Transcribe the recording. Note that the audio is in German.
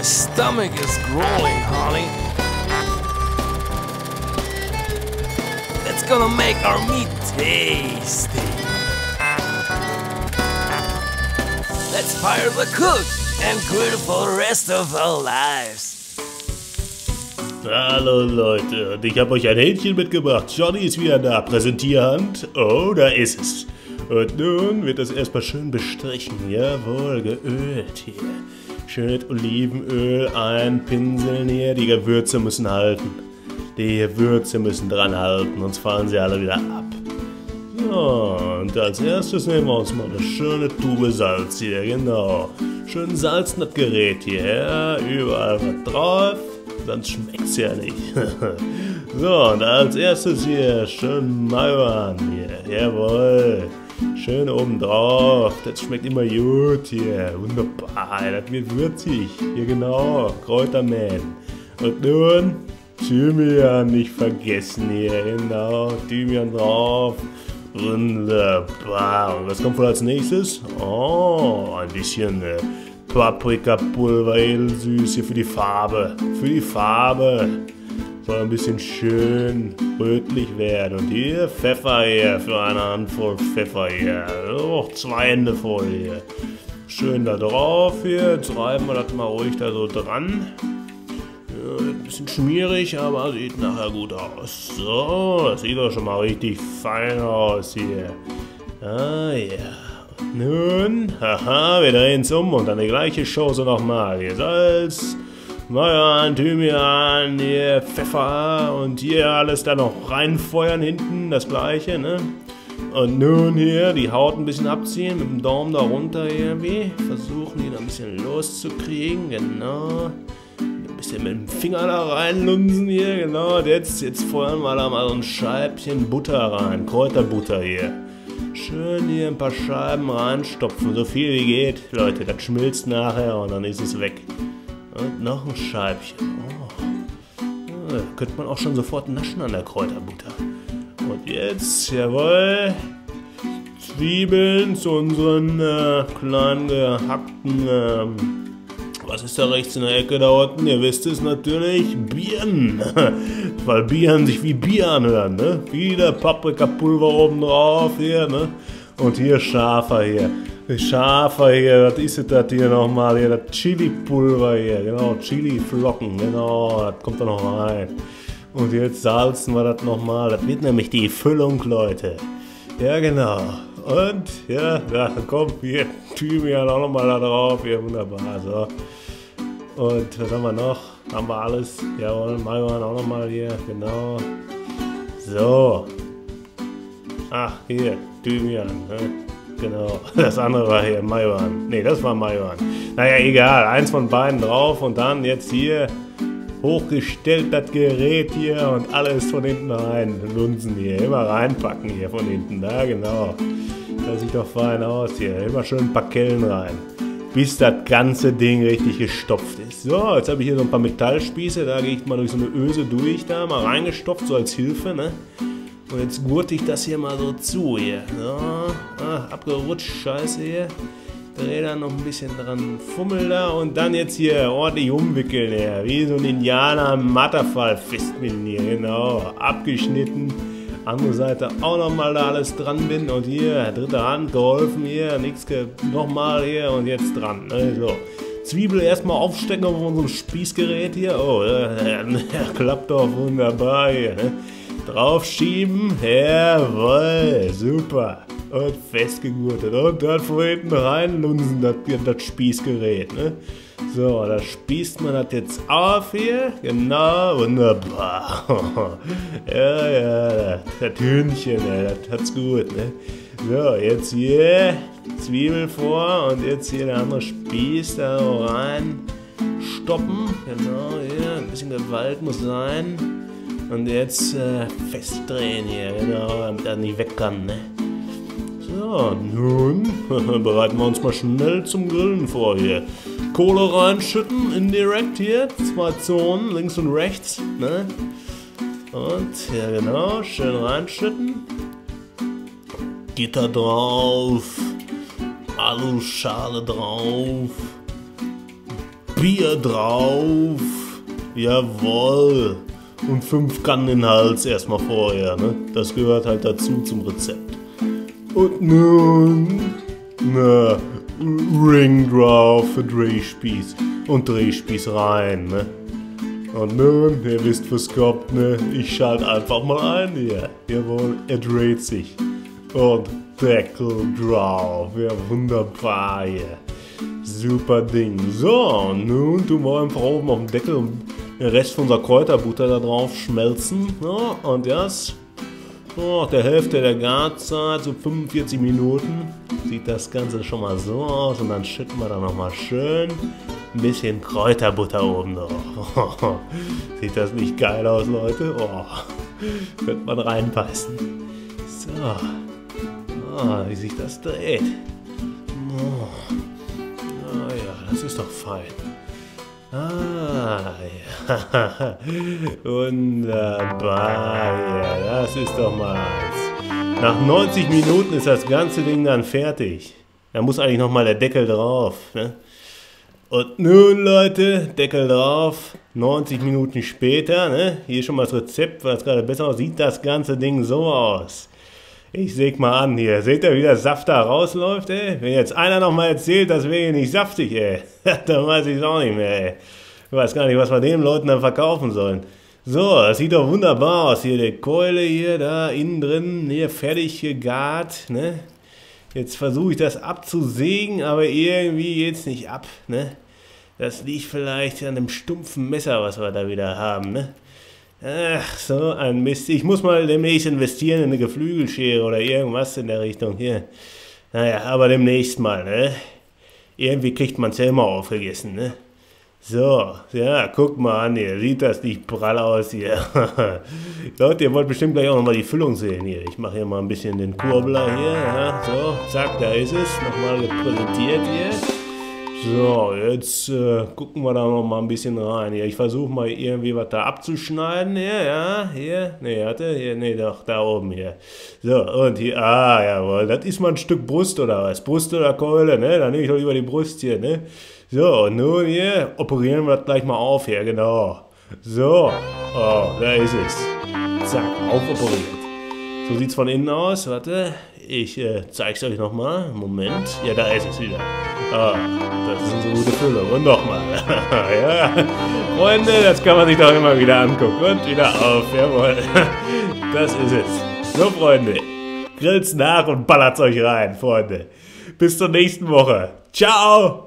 stomach is growling, honey. That's gonna make our meat tasty. Let's fire the cook and grill for the rest of our lives. Hallo Leute, und ich habe euch ein Hähnchen mitgebracht. Johnny ist wieder da. Präsentierhand. Oh, da ist es. Und nun wird das erstmal schön bestrichen. Jawohl, geölt hier. Schön mit Olivenöl einpinseln hier. Die Gewürze müssen halten. Die Gewürze müssen dran halten, sonst fallen sie alle wieder ab. So, und als erstes nehmen wir uns mal eine schöne Tube Salz hier. Genau. Schön salzen das Gerät hier. Ja, überall was drauf. Sonst schmeckt's ja nicht. So, und als erstes hier schön Majoran hier. Jawohl. Schön oben drauf. Das schmeckt immer gut hier. Wunderbar. Das wird würzig. Hier genau. Kräutermähen. Und nun Thymian nicht vergessen hier. Genau. Thymian drauf. Wunderbar. Und was kommt wohl als nächstes? Oh, ein bisschen Paprikapulver, edelsüß hier für die Farbe. Für die Farbe. Soll ein bisschen schön rötlich werden. Und hier Pfeffer hier für eine Handvoll Pfeffer hier. Oh, 2 Hände voll hier. Schön da drauf hier. Jetzt reiben wir das mal ruhig da so dran. Ja, ein bisschen schmierig, aber sieht nachher gut aus. So, das sieht doch schon mal richtig fein aus hier. Ah ja. Nun, haha, wir drehen es um und dann die gleiche Chose nochmal. Hier Salz, Majoran, Thymian, hier Pfeffer und hier alles da noch reinfeuern hinten, das gleiche, ne? Und nun hier die Haut ein bisschen abziehen, mit dem Daumen da runter irgendwie. Versuchen die da ein bisschen loszukriegen, genau. Ein bisschen mit dem Finger da reinlunsen hier, genau. Jetzt feuern wir da mal so ein Scheibchen Butter rein, Kräuterbutter hier. Schön hier ein paar Scheiben reinstopfen, so viel wie geht. Leute, das schmilzt nachher und dann ist es weg. Und noch ein Scheibchen. Oh. Ja, könnte man auch schon sofort naschen an der Kräuterbutter. Und jetzt, jawohl, Zwiebeln zu unseren kleinen gehackten, was ist da rechts in der Ecke da unten? Ihr wisst es natürlich, Birnen. Weil Birnen sich wie Bier anhören, ne? Wieder Paprikapulver oben drauf hier, ne? Und hier Schafer hier. Schafer hier, was ist das hier nochmal? Hier, das Chili-Pulver hier, genau, Chili-Flocken, genau, das kommt da noch rein. Und jetzt salzen wir das nochmal, das wird nämlich die Füllung, Leute. Ja, genau. Und, ja, da kommt hier Thymian auch nochmal da drauf, hier, wunderbar, so. Und was haben wir noch? Haben wir alles? Jawohl, Majoran auch nochmal hier, genau. So. Ach, hier, Thymian, ne? Genau. Das andere war hier Majoran. Ne, das war Majoran. Naja, egal, eins von beiden drauf und dann jetzt hier hochgestellt das Gerät hier und alles von hinten rein. Lunsen hier, immer reinpacken hier von hinten, da genau. Das sieht doch fein aus hier, immer schön ein paar Kellen rein. Bis das ganze Ding richtig gestopft ist. So, jetzt habe ich hier so ein paar Metallspieße, da gehe ich mal durch so eine Öse durch, da mal reingestopft, so als Hilfe, ne? Und jetzt gurte ich das hier mal so zu hier. So, abgerutscht, scheiße hier. Dreh da noch ein bisschen dran, fummel da und dann jetzt hier ordentlich umwickeln hier. Wie so ein Indianer im Matterfall festbinden hier, genau. Abgeschnitten. Andere Seite auch nochmal da alles dran binden und hier, dritte Hand geholfen hier, nix, nochmal hier und jetzt dran. Also, Zwiebel erstmal aufstecken auf unserem Spießgerät hier. Oh, klappt doch wunderbar hier. Ne? Draufschieben, jawohl, super. Und festgegurtet. Und dann von hinten reinlunsen, das Spießgerät. Ne? So, da spießt man das jetzt auf hier. Genau, wunderbar. Ja, das Hühnchen, das hat's gut. Ne? So, jetzt hier Zwiebel vor und jetzt hier der andere Spieß da rein. Stoppen, genau, hier, ein bisschen Gewalt muss sein. Und jetzt festdrehen hier, genau, damit er nicht weg kann. Ne? So, nun bereiten wir uns mal schnell zum Grillen vor hier. Kohle reinschütten, indirekt hier, 2 Zonen, links und rechts. Ne? Und, ja genau, schön reinschütten. Gitter drauf, Aluschale drauf. Bier drauf. Jawohl. Und 5 Kannen in den Hals erstmal vorher, ne? Das gehört halt dazu zum Rezept. Und nun, na, Ring drauf für Drehspieß und Drehspieß rein, ne? Und nun, ihr wisst, was kommt, ne? Ich schalte einfach mal ein hier. Jawohl, er dreht sich. Und Deckel drauf. Ja, wunderbar hier. Super Ding. So, nun tun wir einfach oben auf dem Deckel den Rest von unserer Kräuterbutter da drauf schmelzen. Ja, und das, nach der Hälfte der Garzeit, so 45 Minuten, sieht das Ganze schon mal so aus. Und dann schütten wir da nochmal schön ein bisschen Kräuterbutter oben drauf. Sieht das nicht geil aus, Leute? Oh, könnte man reinbeißen. So. Oh, wie sich das dreht. Oh. Ah ja, das ist doch fein. Ah ja. Wunderbar. Ja, das ist doch mal eins. Nach 90 Minuten ist das ganze Ding dann fertig. Da muss eigentlich nochmal der Deckel drauf. Ne? Und nun, Leute, Deckel drauf. 90 Minuten später, ne? Hier schon mal das Rezept, weil es gerade besser aussieht, sieht das ganze Ding so aus. Ich säg mal an hier. Seht ihr, wie der Saft da rausläuft, ey? Wenn jetzt einer noch mal erzählt, das wäre hier nicht saftig, ey. Dann weiß ich es auch nicht mehr, ey. Ich weiß gar nicht, was wir den Leuten dann verkaufen sollen. So, das sieht doch wunderbar aus. Hier die Keule hier, da innen drin, hier fertig gegart, ne? Jetzt versuche ich das abzusägen, aber irgendwie geht's nicht ab, ne? Das liegt vielleicht an dem stumpfen Messer, was wir da wieder haben, ne? Ach, so ein Mist. Ich muss mal demnächst investieren in eine Geflügelschere oder irgendwas in der Richtung hier. Naja, aber demnächst mal, ne? Irgendwie kriegt man es ja immer aufgegessen, ne? So, ja, guck mal an hier. Sieht das nicht prall aus hier? Leute, ihr wollt bestimmt gleich auch nochmal die Füllung sehen hier. Ich mache hier mal ein bisschen den Kurbler hier, ja, so, zack, da ist es. Nochmal präsentiert hier. So, jetzt gucken wir da noch mal ein bisschen rein. Hier, ich versuche mal irgendwie was da abzuschneiden. Hier. Nee, nee, doch, da oben hier. So, und hier, jawohl, das ist mal ein Stück Brust oder was? Brust oder Keule, ne? Dann nehme ich doch lieber die Brust hier, ne? So, und nun hier, operieren wir das gleich mal auf hier, genau. So, oh, da ist es. Zack, aufoperiert. So sieht's von innen aus, warte. Ich zeig's euch nochmal. Moment. Ja, da ist es wieder. Ah, das ist unsere gute Füllung. Und nochmal. Ja, Freunde, das kann man sich doch immer wieder angucken. Und wieder auf. Jawohl. Das ist es. So, Freunde. Grillt's nach und ballert's euch rein, Freunde. Bis zur nächsten Woche. Ciao.